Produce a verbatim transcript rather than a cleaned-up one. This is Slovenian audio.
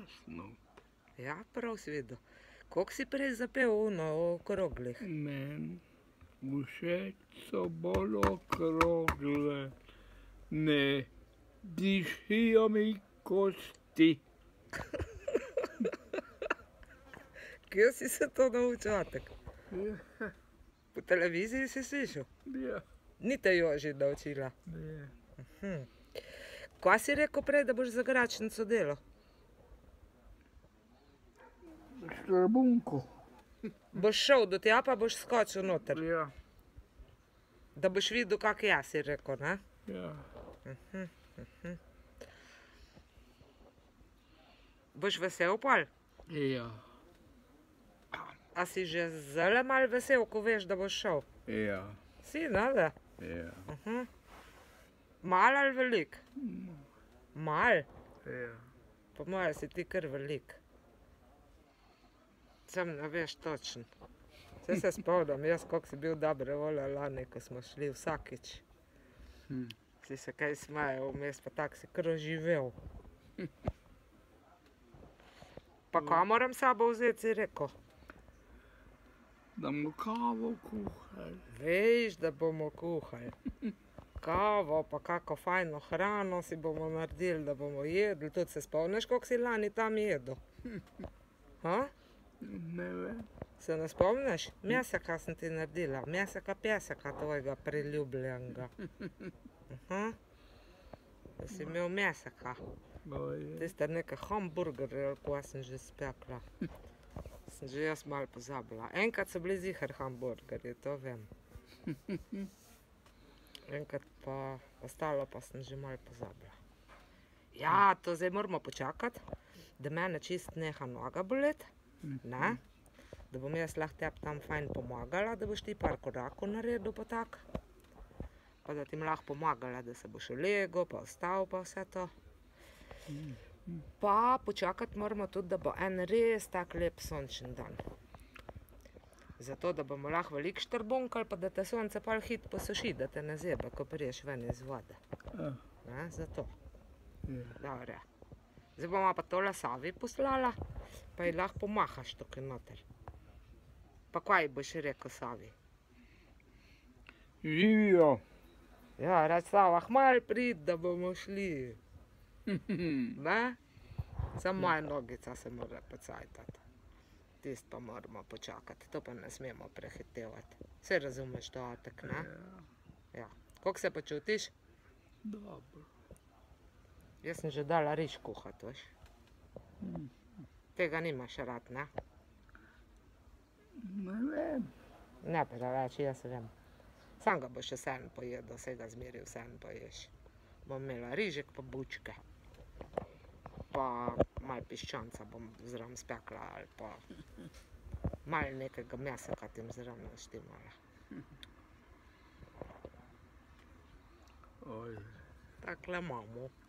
jasno. Ja, prav si videl. Koliko si prej zapel ono o kroglih? Meni všeč so bolj okrogle. Ne dišijo mi kosti. Kje si se to naučil, Atek? Po televiziji si slišal? Ja. Ni te Joži naučila? Ne. Kaj si rekel prej, da boš za Gračnico delal? Štrbunko. Boš šel do tja, pa boš skočil noter? Ja. Da boš videl, kak jaz, si rekel, ne? Ja. Boš vesel pol? Ja. A si že zdajle malo vesel, ko veš, da boš šel? Ja. Si, ne da? Ja. Malo ali veliko? Malo? Ja. Po moje si ti kar veliko. Sam ne veš točno. Saj se spomnim, jaz koliko si bil dobre volje lani, ko smo šli vsakič. Si se kaj smejal vmes, pa tako si kar oživel. Pa kaj moram s sabo vzeti, si rekel? Da bomo kavo kuhali. Veš, da bomo kuhali. Kavo, pa kako fajno hrano si bomo naredili, da bomo jedli. Tudi se spomniš, koliko si lani tam jedel? Ha? Ne vem. Se ne spomniš? Meseka sem ti naredila. Meseka peseka tvojega priljubljenega. Da si imel meseka. Tiste neke hamburgerje, ali kaj sem že spekla. Sem že jaz malo pozabila. Enkrat so bili ziher hamburgerji, to vem. Enkrat pa ostalo pa sem že malo pozabila. Ja, to zdaj moramo počakati, da mene čist neha noga boleti. Ne? Da bom jaz lahko tebi tam fajn pomagala, da boš ti par korakov naredil pa tak. Pa da ti bom lahko pomagala, da se boš ulegel, pa vstal pa vse to. Pa počakati moramo tudi, da bo en res tak lep sončen dan. Zato, da bomo lahko veliko štrbunkali, pa da te sonce pol hitro posuši, da te ne zebe, ko priješ ven iz vode. Ne, zato. Dobre. Zdaj bomo pa tole Savi poslala, pa ji lahko pomahaš tukaj noter. Pa kaj boš rekel Savi? Živijo. Ja, reč Sava, hmalo pridi, da bomo šli. Ne? Samo moja nogica se mora pocajtati. Tisto pa moramo počakati, to pa ne smemo prehitevati. Saj razumeš to, Atek, ne? Ja. Kako se počutiš? Dobro. Jaz sem že dala riž kuhati, veš. Tega nimaš rad, ne? Ne vem. Ne preveč, jaz vem. Sam ga boš še vseeno pojedel, saj ga zmeri vseeno poješ. Bom imela rižek pa bučke. Pa malo piščanca bom zraven spekla ali pa malo nekega meseka tem zraven naštimala. Oj. Takle imamo.